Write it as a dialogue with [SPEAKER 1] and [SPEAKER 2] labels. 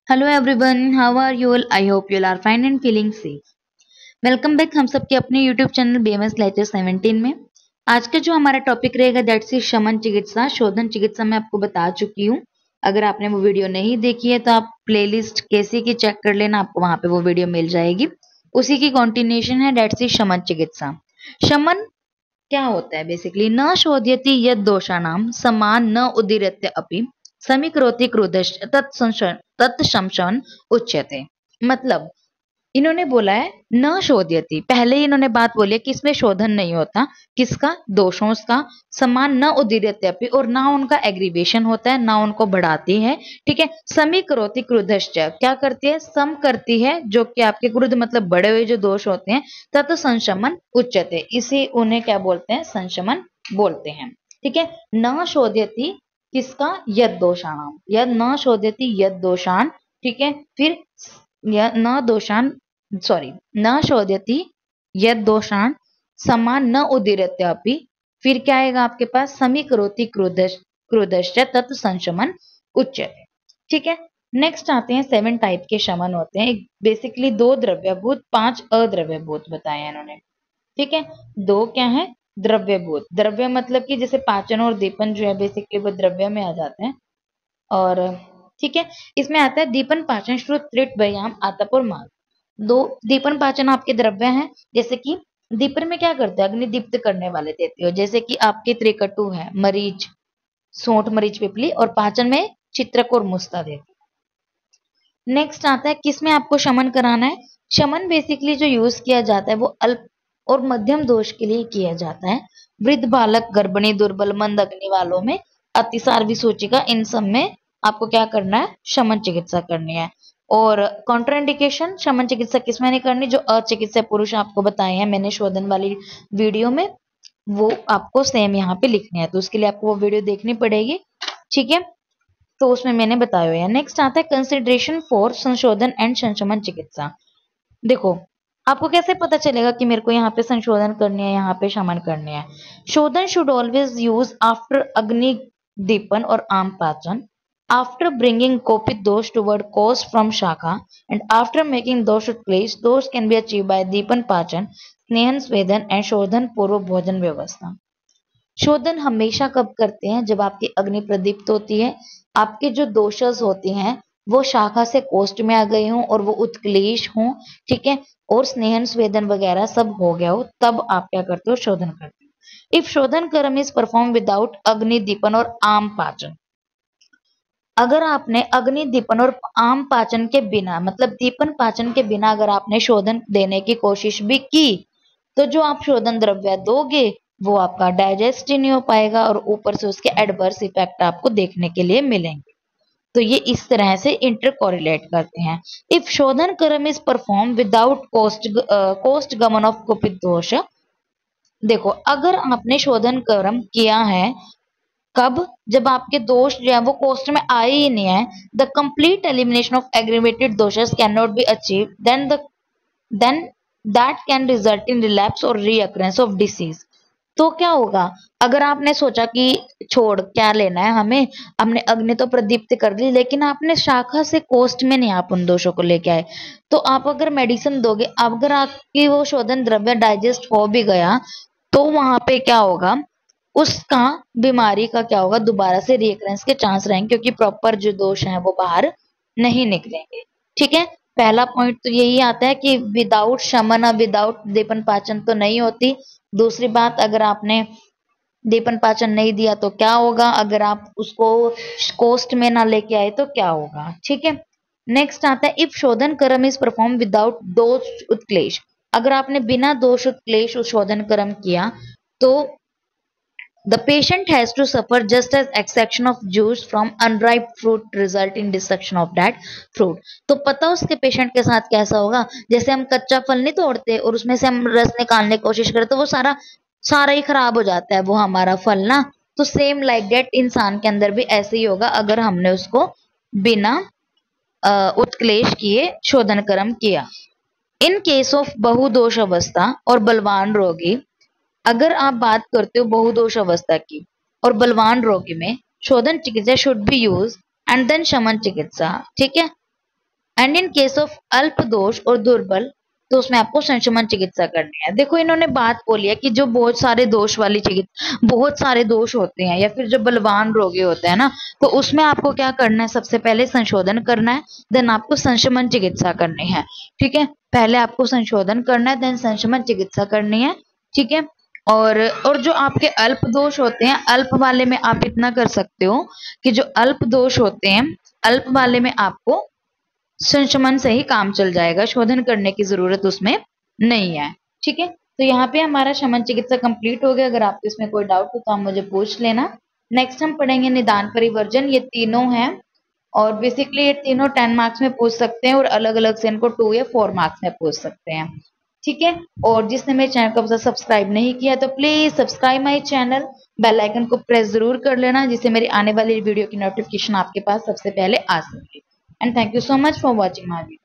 [SPEAKER 1] Hello everyone, how are you all? I hope you are fine and feeling safe. Welcome back हम सबके अपने YouTube channel BMS lecture 17 में। आज का जो हमारा टॉपिक रहेगा दैट्स इज शमन चिकित्सा, शोधन चिकित्सा। मैं आपको बता चुकी हूँ। अगर आपने वो वीडियो नहीं देखी है तो आप प्लेलिस्ट कैसी की चेक कर लेना, आपको वहां पे वो वीडियो मिल जाएगी। उसी की कॉन्टिन्यूशन है दैट्स इज शमन चिकित्सा। शमन क्या होता है? बेसिकली न शोध्यति यद दोषाणाम समान न उदीर्यते अपि समीकरोति क्रोधश्च तत्संशन उच्यते। मतलब इन्होंने बोला है न शोध्यति, पहले ही इन्होंने बात बोली है कि इसमें शोधन नहीं होता। किसका? दोषों का। समान न उदीर्यते अपि, और ना उनका एग्रीवेशन होता है, ना उनको बढ़ाती है। ठीक है। समीकरोति क्रोधश्च, क्या करती है? सम करती है जो कि आपके क्रोध मतलब बड़े हुए जो दोष होते हैं। तत् संशमन उच्यते, इसी उन्हें क्या बोलते हैं? संशमन बोलते हैं। ठीक है। न शोध्यति किसका? यद दोषाणाम, यद न शोध्यति यद दोषान। ठीक है। फिर न दोषान, सॉरी, न शोध्यति यद दोषान समान न उदीर्यते। फिर क्या आएगा आपके पास? समीकरोति क्रोधश्च तत् संशमन उच्यते। ठीक है। नेक्स्ट आते हैं 7 टाइप के शमन होते हैं। बेसिकली 2 द्रव्यभूत 5 अद्रव्यभूत बताया इन्होंने। ठीक है। 2 क्या है? द्रव्यभूत। द्रव्य मतलब कि जैसे पाचन और दीपन जो है बेसिकली वो द्रव्य में आ जाते हैं। और ठीक है, इसमें आता है दीपन, पाचन, श्रुत, त्रिट, व्यायाम, आतप और मार्ग। 2 दीपन पाचन आपके द्रव्य हैं। जैसे कि दीपन में क्या करते हैं? अग्नि दीप्त करने वाले देते हो, जैसे कि आपके त्रिकटु है, मरीच, सोंठ, मरीच, पिपली। और पाचन में चित्रक और मुस्ता देते हैं। नेक्स्ट आता है किसमें आपको शमन कराना है। शमन बेसिकली जो यूज किया जाता है वो अल्प और मध्यम दोष के लिए किया जाता है। वृद्ध, बालक, गर्भिणी, दुर्बल, मंद अग्नि वालों में, अतिसार, विसूचिका, इन सब में आपको क्या करना है? शमन चिकित्सा करनी है। और कॉन्ट्राइंडिकेशन शमन चिकित्सा किसमें नहीं करनी? जो अचिकित्सक पुरुष आपको बताए हैं मैंने शोधन वाली वीडियो में, वो आपको सेम यहाँ पे लिखने हैं, तो उसके लिए आपको वो वीडियो देखनी पड़ेगी। ठीक है। तो उसमें मैंने बताया हुआ है। नेक्स्ट आता है कंसिडरेशन फॉर संशोधन एंड संशमन चिकित्सा। देखो, आपको कैसे पता चलेगा कि मेरे को यहाँ पे संशोधन करनी है, यहाँ पे शमन करनी है? शोधन शुड ऑलवेज यूज आफ्टर अग्नि दीपन और आम पाचन, आफ्टर ब्रिंगिंग कोपित दोष टुवर्ड कोस फ्रॉम शाखा, एंड आफ्टर मेकिंग दोष उत्क्लेश। दोष कैन बी अचीव बाय दीपन पाचन, स्नेहन स्वेदन एंड शोधन पूर्व भोजन व्यवस्था। शोधन हमेशा कब करते हैं? जब आपकी अग्नि प्रदीप्त होती है, आपके जो दोषस होते हैं वो शाखा से कोष्ठ में आ गए हों और वो उत्क्लेश हों। ठीक है। और स्नेहन स्वेदन वगैरह सब हो गया हो, तब आप क्या करते हो? शोधन करते हो। इफ शोधन कर्म इज परफॉर्म विदाउट अग्नि दीपन और आम पाचन, अगर आपने अग्नि दीपन और आम पाचन के बिना, मतलब दीपन पाचन के बिना अगर आपने शोधन देने की कोशिश भी की, तो जो आप शोधन द्रव्य दोगे वो आपका डाइजेस्ट ही नहीं हो पाएगा और ऊपर से उसके एडवर्स इफेक्ट आपको देखने के लिए मिलेंगे। तो ये इस तरह से इंटर कोरिलेट करते हैं। इफ शोधन कर्म इज परफॉर्म विदाउट कोस्ट गमन ऑफ कुपित दोष, देखो अगर आपने शोधन कर्म किया है, कब? जब आपके दोष जो है वो कोष्ठ में आए ही नहीं है। The complete elimination of aggravated दोषेस can not be achieve, then that can result in relapse और रीअकरेंस ऑफ डिसीज। तो क्या होगा? अगर आपने सोचा कि छोड़ क्या लेना है हमें, हमने अग्नि तो प्रदीप्त कर ली, लेकिन आपने शाखा से कोष्ठ में नहीं आप उन दोषों को लेके आए, तो आप अगर मेडिसिन दोगे, अगर आपकी वो शोधन द्रव्य डाइजेस्ट हो भी गया, तो वहां पे क्या होगा? उसका बीमारी का क्या होगा? दोबारा से रिकरेंस के चांस रहेंगे, क्योंकि प्रॉपर जो दोष हैं वो बाहर नहीं निकलेंगे। ठीक है। पहला पॉइंट तो यही आता है कि विदाउट शमन, विदाउट दीपन पाचन तो नहीं होती। दूसरी बात, अगर आपने दीपन पाचन नहीं दिया तो क्या होगा? अगर आप उसको कोष्ठ में ना लेके आए तो क्या होगा? ठीक है। नेक्स्ट आता है इफ शोधन कर्म इज परफॉर्म विदाउट दोष उत्क्लेश, अगर आपने बिना दोष उत्क्लेश शोधन कर्म किया, तो the patient has to suffer just as extraction of juice from unripe fruit result in dissection of that fruit। तो पता उसके पेशेंट के साथ कैसा होगा? जैसे हम कच्चा फल नहीं तोड़ते और उसमें से हम रस निकालने की कोशिश करते, तो वो सारा सारा ही खराब हो जाता है वो हमारा फल ना। तो सेम लाइक डेट इंसान के अंदर भी ऐसे ही होगा, अगर हमने उसको बिना उत्क्लेश किए शोधन कर्म किया। इन केस ऑफ बहुदोष अवस्था और बलवान रोगी, अगर आप बात करते हो बहुदोष अवस्था की और बलवान रोगी में, शोधन चिकित्सा should be use and then शमन चिकित्सा। ठीक है। एंड इन केस ऑफ अल्प दोष और दुर्बल, तो उसमें आपको संशमन चिकित्सा करनी है। देखो इन्होंने बात बोली है कि जो बहुत सारे दोष वाली चिकित्सा, बहुत सारे दोष होते हैं या फिर जो बलवान रोगी होते हैं ना, तो उसमें आपको क्या करना है, सबसे पहले संशोधन करना है, देन आपको संशमन चिकित्सा करनी है। ठीक है, पहले आपको संशोधन करना है, देन संशमन चिकित्सा करनी है। ठीक है, और जो आपके अल्प दोष होते हैं, अल्प वाले में आप इतना कर सकते हो कि जो अल्प दोष होते हैं, अल्प वाले में आपको संशमन से ही काम चल जाएगा, शोधन करने की जरूरत उसमें नहीं है। ठीक है, तो यहाँ पे हमारा शमन चिकित्सा कंप्लीट हो गया। अगर आपको इसमें कोई डाउट हो तो आप मुझे पूछ लेना। नेक्स्ट हम पढ़ेंगे निदान परिवर्जन। ये तीनों हैं और बेसिकली ये तीनों 10 मार्क्स में पूछ सकते हैं और अलग अलग से इनको 2 या 4 मार्क्स में पूछ सकते हैं। ठीक है, और जिसने मेरे चैनल को अब तक सब्सक्राइब नहीं किया तो please subscribe my channel, bell icon को प्रेस जरूर कर लेना, जिससे मेरी आने वाली वीडियो की नोटिफिकेशन आपके पास सबसे पहले आ सके। And thank you so much for watching my video.